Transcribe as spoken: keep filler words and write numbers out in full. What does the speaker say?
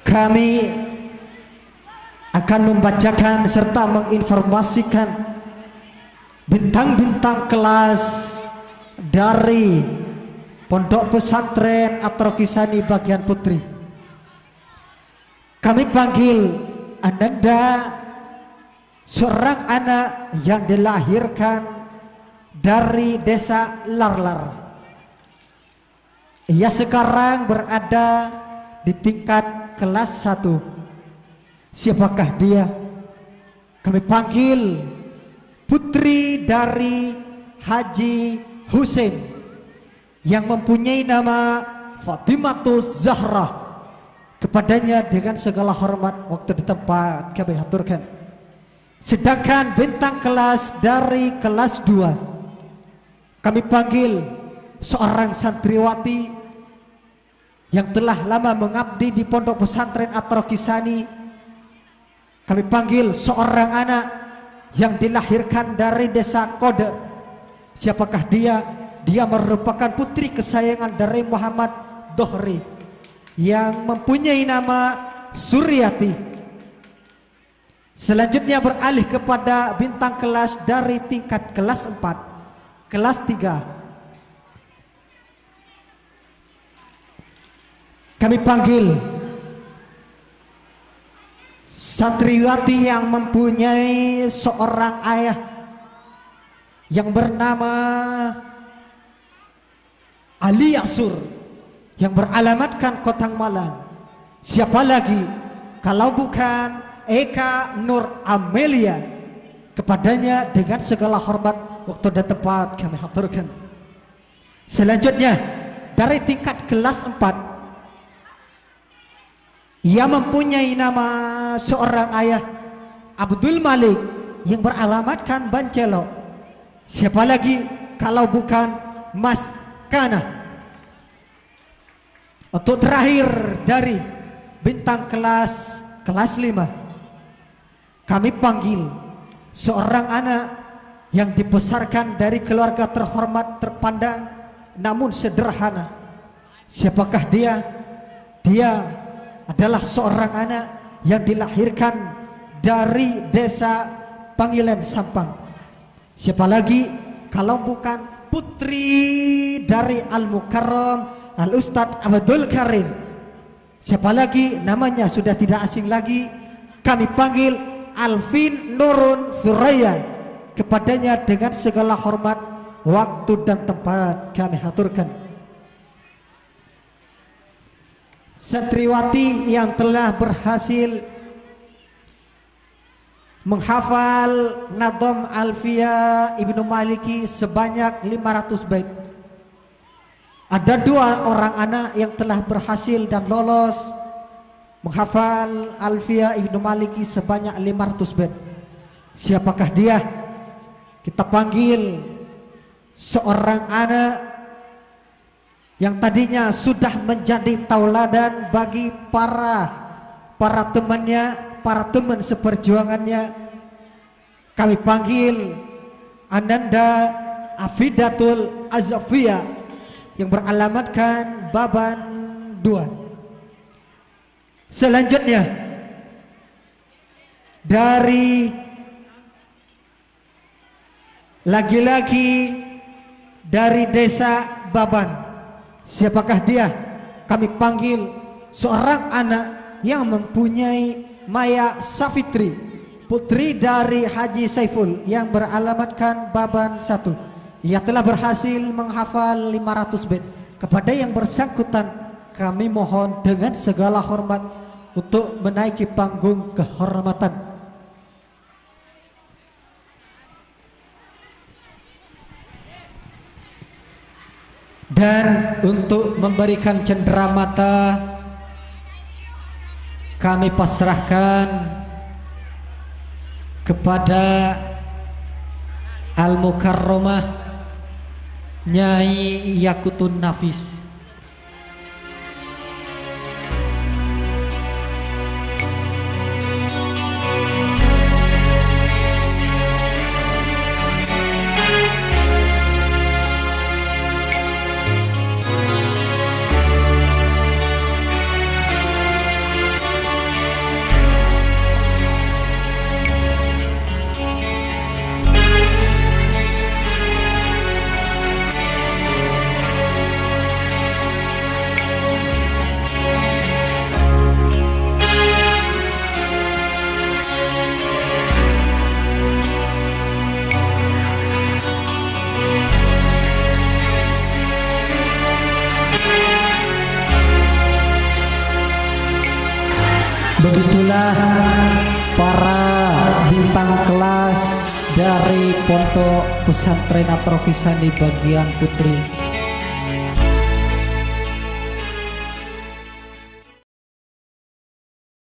Kami akan membacakan serta menginformasikan bintang-bintang kelas dari Pondok Pesantren At-Tarqiyyah bagian putri. Kami panggil Ananda, seorang anak yang dilahirkan dari desa Larlar. Ia sekarang berada di tingkat kelas satu. Siapakah dia? Kami panggil putri dari Haji Husein yang mempunyai nama Fatimatus Zahra. Kepadanya dengan segala hormat waktu di tempat kami haturkan. Sedangkan bintang kelas dari kelas dua kami panggil seorang santriwati yang telah lama mengabdi di Pondok Pesantren At-Tarqiyyah. Kami panggil seorang anak yang dilahirkan dari desa Kode. Siapakah dia? Dia merupakan putri kesayangan dari Muhammad Dohri yang mempunyai nama Suryati. Selanjutnya beralih kepada bintang kelas dari tingkat kelas empat, kelas tiga. Kami panggil santriwati yang mempunyai seorang ayah yang bernama Ali Yasur yang beralamatkan Kotang Malang. Siapa lagi kalau bukan Eka Nur Amelia. Kepadanya dengan segala hormat waktu dan tempat kami haturkan. Selanjutnya dari tingkat kelas empat, ia mempunyai nama seorang ayah Abdul Malik yang beralamatkan Bancelo. Siapa lagi kalau bukan Mas Kana. Untuk terakhir dari bintang kelas kelas lima, kami panggil seorang anak yang dibesarkan dari keluarga terhormat, terpandang, namun sederhana. Siapakah dia? Dia adalah seorang anak yang dilahirkan dari desa Panggilan Sampang. Siapa lagi kalau bukan putri dari Al-Mukarram Al-Ustadz Abdul Karim. Siapa lagi? Namanya sudah tidak asing lagi. Kami panggil Alvin Nurun Thuraya. Kepadanya dengan segala hormat waktu dan tempat kami haturkan. Santriwati yang telah berhasil menghafal Nadom Alfiya Ibnu Maliki sebanyak lima ratus bait. Ada dua orang anak yang telah berhasil dan lolos menghafal Alfiya Ibnu Maliki sebanyak lima ratus bait. Siapakah dia? Kita panggil seorang anak yang tadinya sudah menjadi tauladan bagi para para temannya, para teman seperjuangannya. Kami panggil Ananda Afidatul Azafiyah yang beralamatkan Baban dua. Selanjutnya dari lagi-lagi dari desa Baban. Siapakah dia? Kami panggil seorang anak yang mempunyai Maya Safitri, putri dari Haji Saiful yang beralamatkan Baban satu. Ia telah berhasil menghafal lima ratus bait. Kepada yang bersangkutan kami mohon dengan segala hormat untuk menaiki panggung kehormatan. Dan untuk memberikan cenderamata kami pasrahkan kepada Al-Mukarramah Nyai Yakutun Nafis. dari Pondok Pesantren Atrofisani bagian putri.